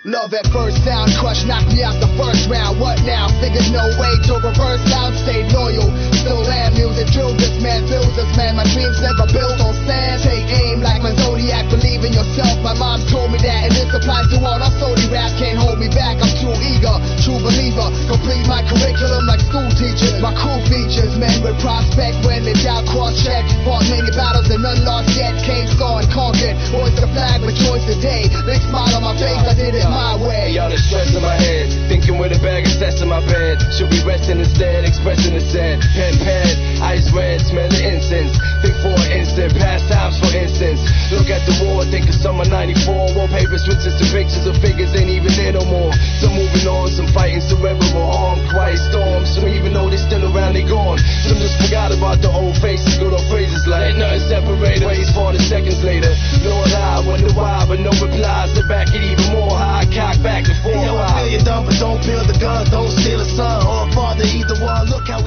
Love at first sound, crush knocked me out the first round. What now? Figured no way to reverse out. Stayed loyal, still am. Music drilled this man, builds this man. My dreams never built on sand. Take aim like my zodiac, believe in yourself. My mom told me that, and this applies to all. Our solely rap can't hold me back. I'm too eager, true believer. Complete my curriculum like school teachers. My cool features, men with prospect when they doubt cross-check. Fought many battles and none lost yet. Came scarred, conquered. Hoist the flag, rejoice today. Big smile on my face, I did it my way. Y'all the stress in my head, thinking with a bag of sets in my bed. Should be resting instead, expressing the sad. Pen, ice red, smell the incense. Think for an instant, past times for instance. Look at the war, think of summer 94. Wallpaper switches to pictures of figures ain't even there no more. Some moving on, some fighting cerebral armed. Quiet storms, some even though they still around, they gone. Some just forgot about the old faces, good old phrases like nothing separated. Ways 40 seconds later, Lord I wonder why, but no replies. The back it even more high, cock back and forth. Yo, I feel you dumb, but don't build the gun, don't steal a son or a father, either one. Look how